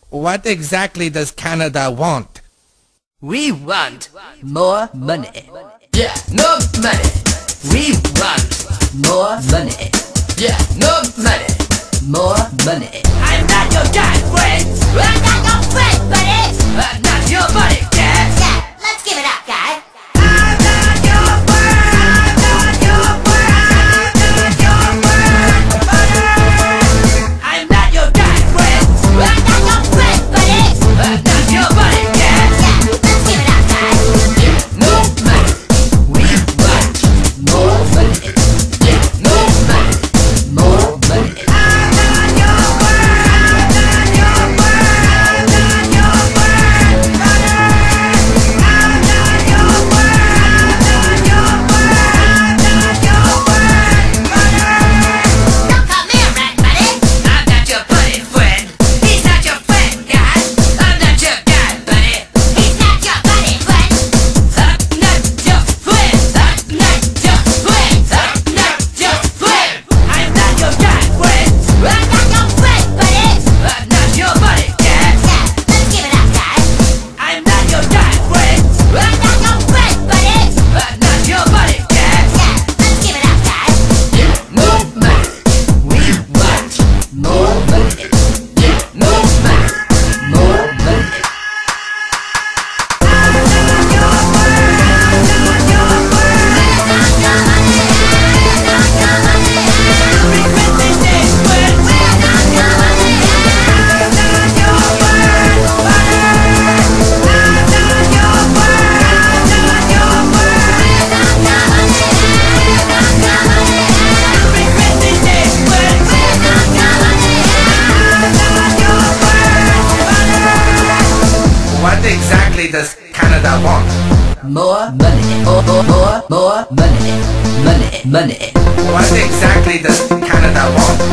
What exactly does Canada want? We want more money. Yeah, no money. We want more money. Yeah, no money. More money. I'm not your guy, friend. I'm not your friend, buddy. I'm not your buddy, yeah. Yeah, let's give it up, guy. I'm not your friend. I'm not your friend. I'm not your friend, buddy. I'm not your guy, friend. I'm not your friend, buddy. I'm not your buddy, yeah. Yeah, let's give it up, guy. Yeah, no money. We want more money. Yeah, no money. More money. What exactly does Canada want? More money. More money. Money. Money. What exactly does Canada want?